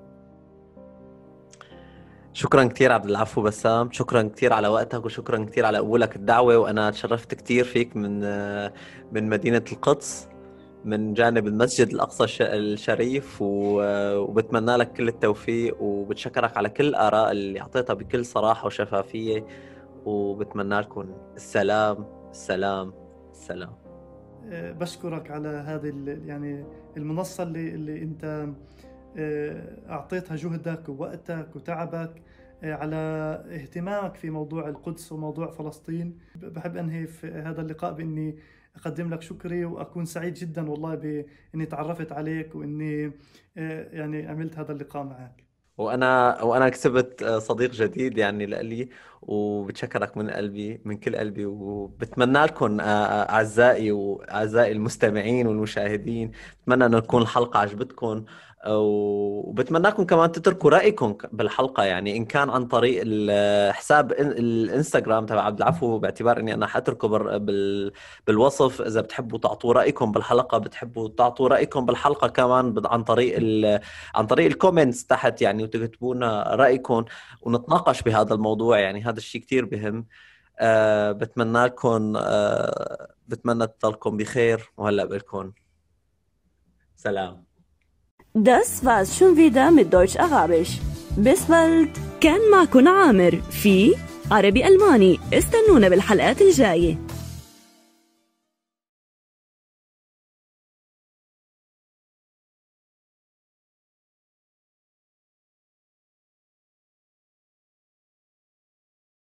شكرا كثير عبد العفو بسام، شكرا كثير على وقتك، وشكرا كثير على قبولك الدعوة. وأنا تشرفت كثير فيك من من مدينة القدس، من جانب المسجد الأقصى الشريف، وبتمنى لك كل التوفيق، وبتشكرك على كل الآراء اللي أعطيتها بكل صراحة وشفافية، وبتمنى لكم السلام السلام السلام. بشكرك على هذه يعني المنصة اللي اللي أنت أعطيتها جهدك ووقتك وتعبك على اهتمامك في موضوع القدس وموضوع فلسطين. بحب أنهي في هذا اللقاء بإني أقدم لك شكري، وأكون سعيد جدا والله بإني تعرفت عليك وإني يعني عملت هذا اللقاء معك. وأنا وأنا كسبت صديق جديد يعني لألي، وبتشكرك من قلبي، من كل قلبي. وبتمنى لكم أعزائي وأعزائي المستمعين والمشاهدين، بتمنى أن تكون الحلقة عجبتكم، وبتمناكم كمان تتركوا رأيكم بالحلقة، يعني إن كان عن طريق الحساب الانستغرام تبع عبد العفو، باعتبار إني أنا حأتركه بال... بالوصف. إذا بتحبوا تعطوا رأيكم بالحلقة، بتحبوا تعطوا رأيكم بالحلقة كمان عن طريق ال... عن طريق الكومنتس تحت يعني، وتكتبونا رأيكم ونتناقش بهذا الموضوع. يعني هذا الشيء كتير بهم. أه بتمنى لكم أه بتمنى تضلكم بخير، وهلأ بلكم سلام. Das war's schon wieder mit Deutsch Arabisch. Bis bald. كان معكم عامر في عربي ألماني. استنونا بالحلقات الجاية.